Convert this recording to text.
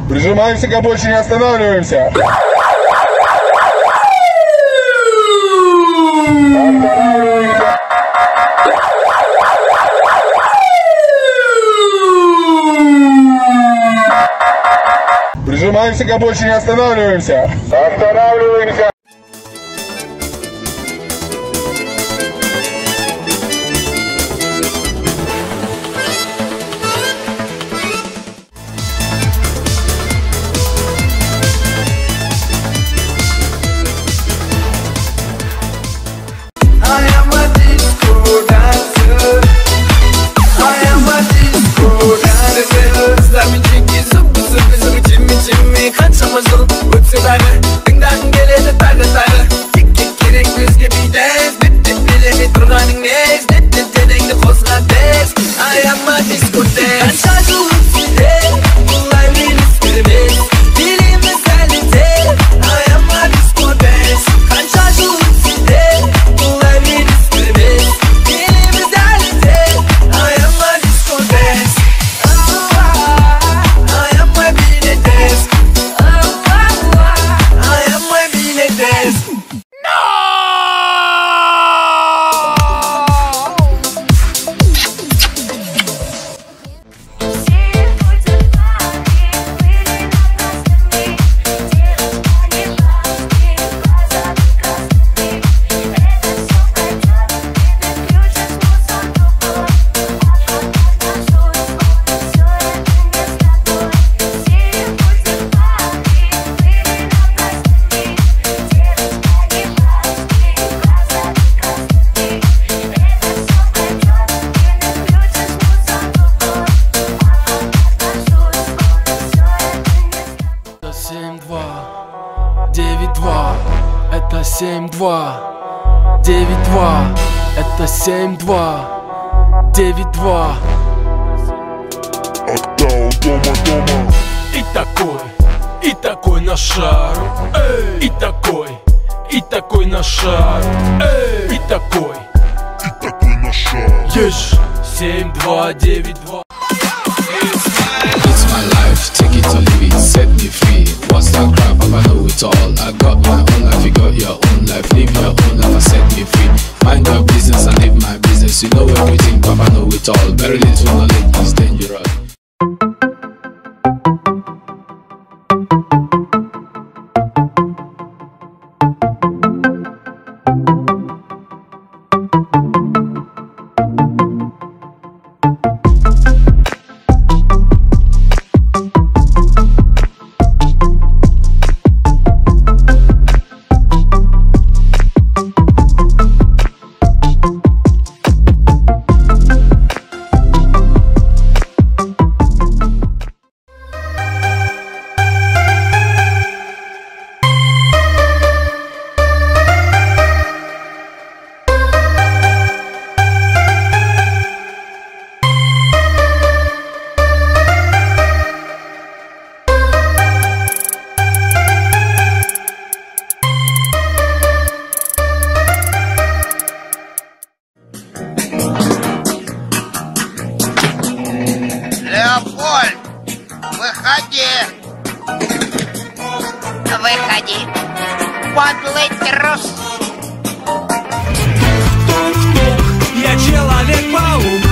Прижимаемся к обочине, останавливаемся. Прижимаемся к обочине, останавливаемся. Останавливаемся. Это 7-2, 9-2, это 7-2, 9-2. Октау дома. И такой на шару, и такой на шару, и такой на шару. Ешь 7-2, 9-2. It's my life, take it or leave it, set me free. What's that crap? I know it all. I got my own life, you got your own life. Live your own life and set me free. Mind your business and live my business. You know everything, Papa know it all. Very little knowledge is dangerous. Леопольд, выходи! Выходи, подлый трус! Тук-тук, я Человек-паук.